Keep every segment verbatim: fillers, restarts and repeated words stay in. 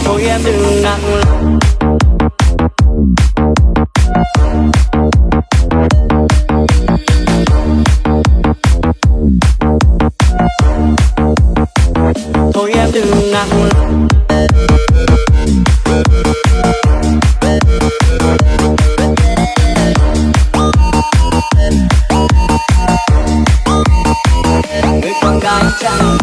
thôi em đừng nặng lòng. Thôi em đừng nặng lòng. Người con gái chẳng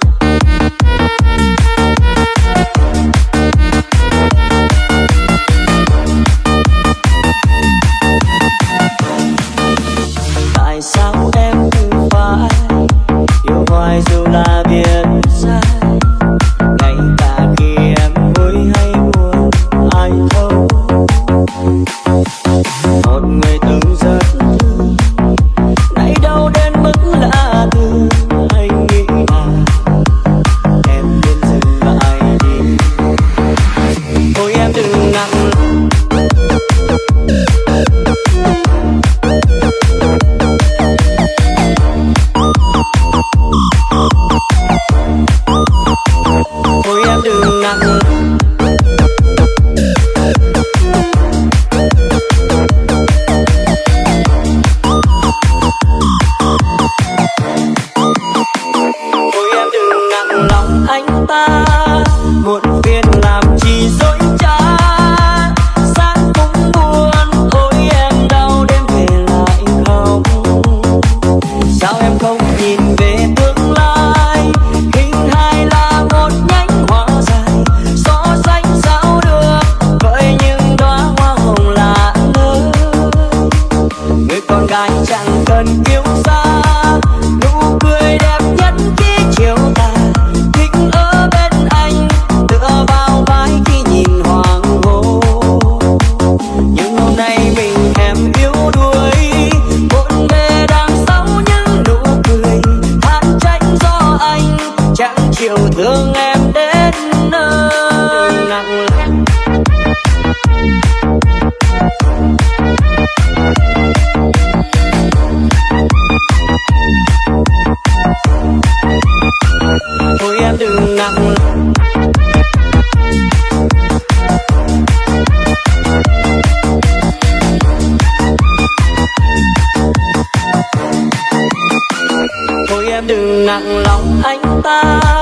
tại sao em cứ phải yêu hoài dù là biết sai, ngay cả khi em vui hay buồn ai thấu. Một người từng rất thương nay đâu đến mức lạ thường, anh nghĩ à em nên dừng lại đi. Thôi em đừng nặng lòng. Thôi em đừng nặng lòng. Thôi em đừng nặng lòng anh ta, muộn phiền làm chi dối trá. Sáng cũng buồn, ôi em đau đêm về lại không. Sao em không nhìn về tương lai, hình hài là một nhánh hoa dài. Gió xanh sao được với những đóa hoa hồng lạ lơ. Người con gái chẳng cần kiêu sa, nụ cười đẹp nhất khi chiều tà. Thích ở bên anh tựa vào vai khi nhìn hoàng hôn. Nhưng hôm nay mình em yếu đuối, bộn bề đằng sau những nụ cười. Than trách do anh chẳng chịu thương em đến nơi. Đừng nặng lòng. Thôi em đừng nặng lòng. Thôi em đừng nặng lòng anh ta,